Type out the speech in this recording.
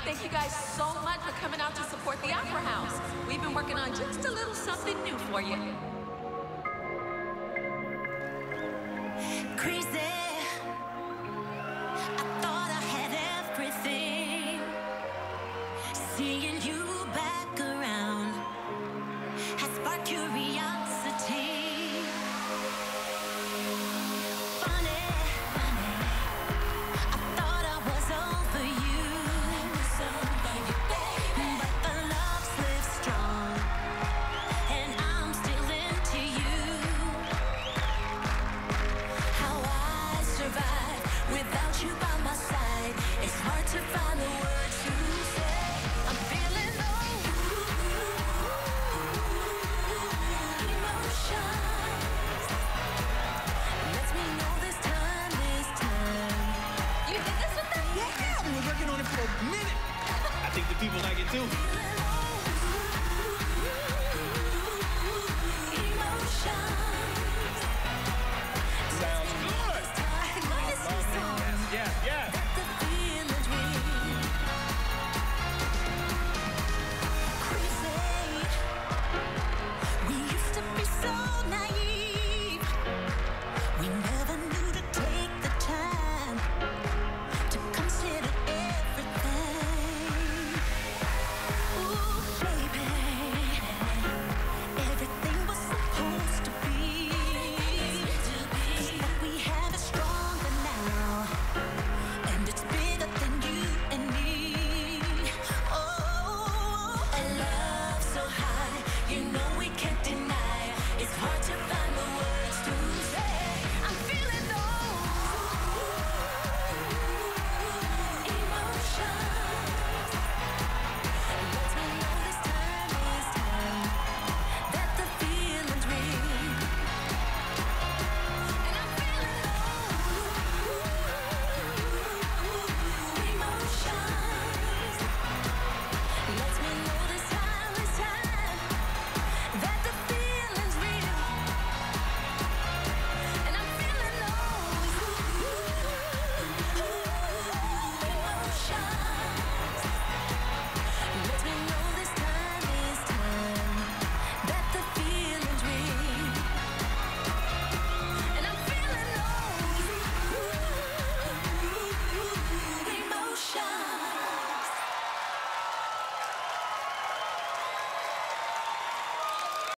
Thank you guys so much for coming out to support the Opera House. We've been working on just a little something new for you. Crazy. I thought I had everything. Seeing you back around has sparked curiosity. Funny, I thought I was over you, but the love lives strong, and I'm still into you. How I survive without you by my side, it's hard to find the words to say. I'm feeling emotions. Lets me know this time. You did this with them? Yeah, we were working on it for a minute. I think the people like it too. Feeling